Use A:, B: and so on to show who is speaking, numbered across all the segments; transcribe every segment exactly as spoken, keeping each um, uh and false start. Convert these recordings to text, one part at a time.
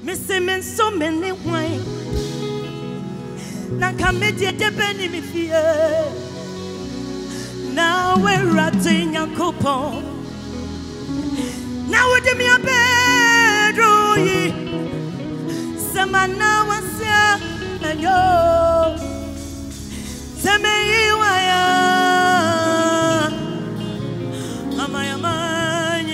A: Missy men so many wine. Nakamedia de Benny me fear. Now we're ratting your coupon. Now we're me a bedroom. Samana was here and yo. Same you are. Am I a man?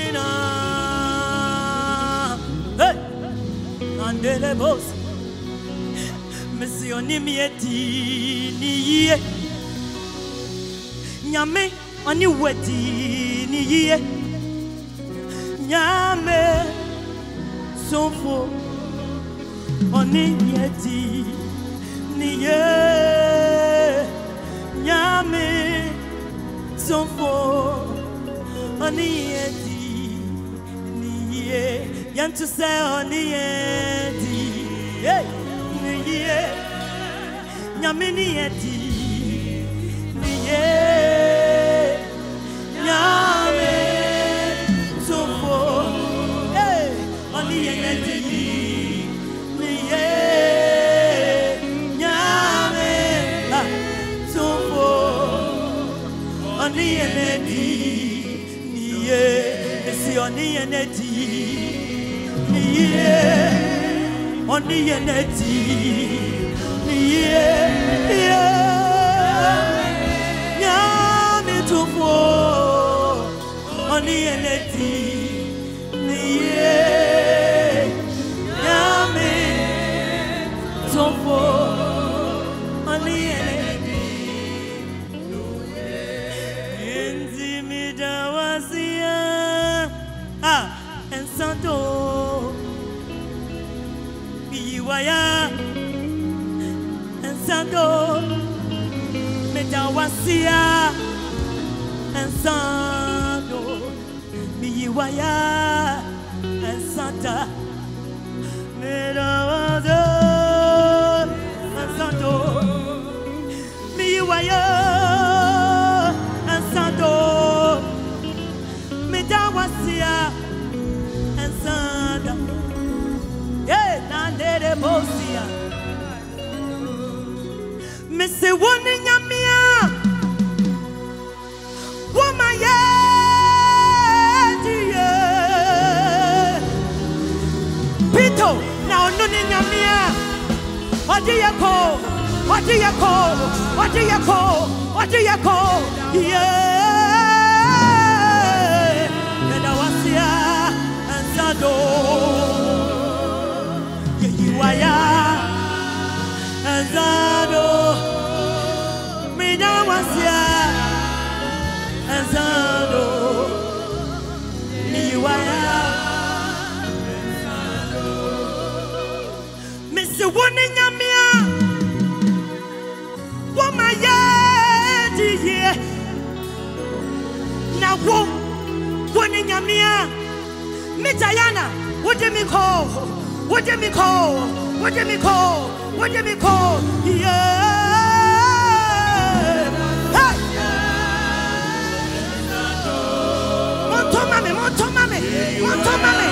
A: Hey, and the boss. Monsieur Nimieti, Niye. Nyame, oni wedi, Niye. Nyame, Sofo, oni yeti, Niye. Nyame, Sofo, oni yeti, Niye. Yantu se oni yeti, hey. Nyame ni eti niye nyame sofo eh oni eti niye nyame sofo oni eti niye esi oni eti niye oni eti yeah, yeah, nyame tufo, oni eneti, yeah, nyame tufo, oni eneti, enzi midawazia, ah, ensanto, biwaya. Sando Metawasia and Sando Miwaya and Santa Metawasia and Sando Miwaya and Sando Metawasia and Santa Yeah, Nande Bosia Missy one in your mia. Woman, yeah, dear. Pito, now none in your mia. What do you call? What do you call? What do you call? What do you call? Yeah. And I was here and Sado. Yeah, you are and Sado. Azado, Miwaya, Mister Winning Yamia, Womaya, dear. Now, Winning Yamia, Mitayana, what do me call? What do me call? What do me call? What do me call? Yeah. Monto mame, monto mame, monto mame.